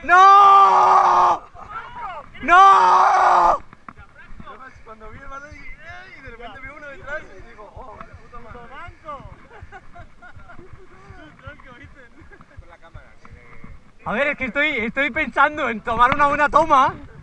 ¡No! ¡No! Cuando vi el balón y de repente vi uno detrás y digo, oh, puta madre. ¡Banco! Con la cámara. A ver, es que estoy pensando en tomar una buena toma.